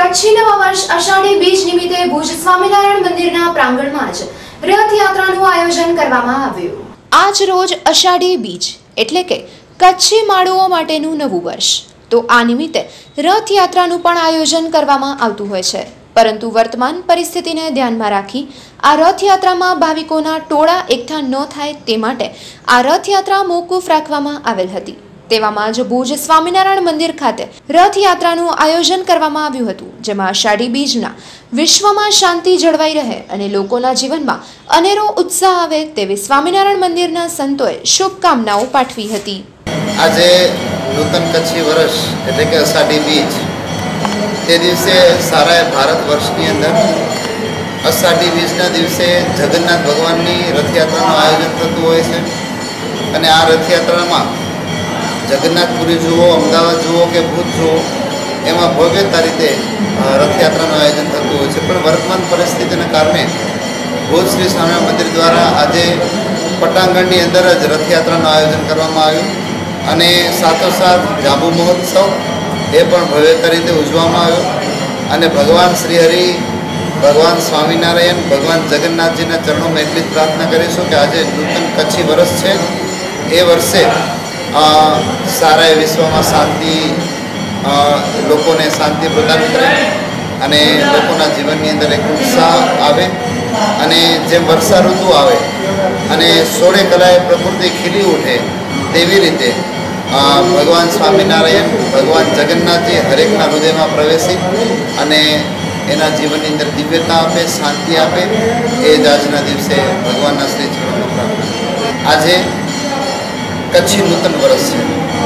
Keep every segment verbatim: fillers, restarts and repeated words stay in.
કચ્છી નવા વર્ષ અષાઢી બીજ નિમિત્તે ભુજ સ્વામિનારાયણ મંદિરના પ્રાંગણમાં જ રથયાત્રાનું આયોજન કરવામાં આવ્યું। આજ રોજ અષાઢી બીજ એટલે કે કચ્છી માળુઓ માટેનું નવું વર્ષ, તો આ નિમિત્તે રથયાત્રાનું પણ આયોજન કરવામાં આવતું હોય છે, પરંતુ વર્તમાન પરિસ્થિતિને ધ્યાનમાં રાખી આ રથયાત્રામાં ભાવિકોના ટોળા એકઠા ન થાય તે માટે આ રથયાત્રા મોકૂફ રાખવામાં આવેલ હતી। તેવામાં જ ભુજ સ્વામિનારાયણ મંદિર ખાતે રથયાત્રાનું આયોજન કરવામાં આવ્યું હતું, જેમાં અષાઢી બીજના વિશ્વમાં શાંતિ જળવાઈ રહે અને લોકોના જીવનમાં અનેરો ઉત્સાહ આવે તેવી સ્વામિનારાયણ મંદિરના સંતોએ શુભકામનાઓ પાઠવી હતી। આજે નૂતન કચ્છી વર્ષ એટલે કે અષાઢી બીજ તે દિવસે સારા ભારત વર્ષની અંદર અષાઢી બીજના દિવસે જગન્નાથ ભગવાનની રથયાત્રાનું આયોજન થતું હોય છે અને આ રથયાત્રામાં જગન્નાથપુરી જુઓ, અમદાવાદ જુઓ કે ભુજ જુઓ, એમાં ભવ્યતા રીતે રથયાત્રાનું આયોજન થતું હોય છે। પણ વર્તમાન પરિસ્થિતિને કારણે ભુજ શ્રી સ્વામિનારાયણ મંદિર દ્વારા આજે પટાંગણની અંદર જ રથયાત્રાનું આયોજન કરવામાં આવ્યું અને સાથોસાથ જાંબુ મહોત્સવ એ પણ ભવ્યતા રીતે ઉજવવામાં આવ્યો અને ભગવાન શ્રી હરિ, ભગવાન સ્વામિનારાયણ, ભગવાન જગન્નાથજીના ચરણોમાં એટલી જ પ્રાર્થના કરીશું કે આજે નૂતન કચ્છી વર્ષ છે, એ વર્ષે સારા વિશ્વમાં શાંતિ, લોકોને શાંતિ પ્રદાન કરે અને લોકોના જીવનની અંદર એક ઉત્સાહ આવે અને જેમ વર્ષા ઋતુ આવે અને સોળે કલાએ પ્રકૃતિ ખીલી ઉઠે તેવી રીતે ભગવાન સ્વામિનારાયણ, ભગવાન જગન્નાથજી હરેકના હૃદયમાં પ્રવેશી અને એના જીવનની અંદર દિવ્યતા આપે, શાંતિ આપે, એ જ આજના દિવસે ભગવાનના શ્રી ચરણોમાં પ્રાર્થના। આજે કચ્છી નૂતન વર્ષ છે।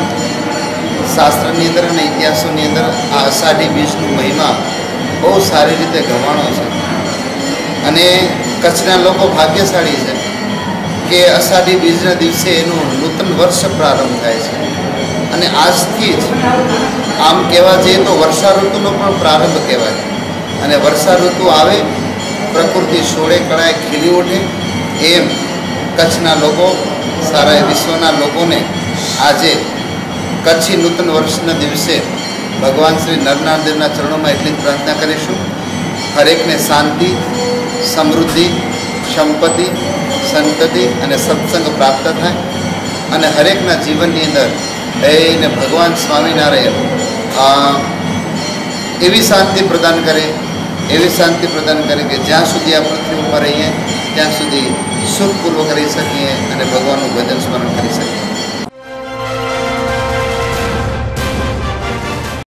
શાસ્ત્રની અંદર અને ઇતિહાસોની અંદર આ અષાઢી બીજનું મહિમા બહુ સારી રીતે ગવાણો છે અને કચ્છના લોકો ભાગ્યશાળી છે કે અષાઢી બીજના દિવસે એનું નૂતન વર્ષ પ્રારંભ થાય છે અને આજથી જ આમ કહેવા જઈએ તો વર્ષા ઋતુનો પણ પ્રારંભ કહેવાય અને વર્ષા ઋતુ આવે, પ્રકૃતિ સોળે કળાએ ખીલી ઉઠે, એમ કચ્છના લોકો, સારા વિશ્વના લોકોને આજે કચ્છી નૂતન વર્ષના દિવસે ભગવાન શ્રી નરનારાયણદેવના ચરણોમાં એટલી જ પ્રાર્થના કરીશું, હરેકને શાંતિ, સમૃદ્ધિ, સંપત્તિ, સંતતિ અને સત્સંગ પ્રાપ્ત થાય અને હરેકના જીવનની અંદર એને ભગવાન સ્વામિનારાયણ એવી શાંતિ પ્રદાન કરે, એવી શાંતિ પ્રદાન કરે કે જ્યાં સુધી આ પૃથ્વી ઉપર રહીએ ત્યાં સુધી સુખપૂર્વક રહી શકીએ અને ભગવાનનું ભજન સ્મરણ કરી શકીએ।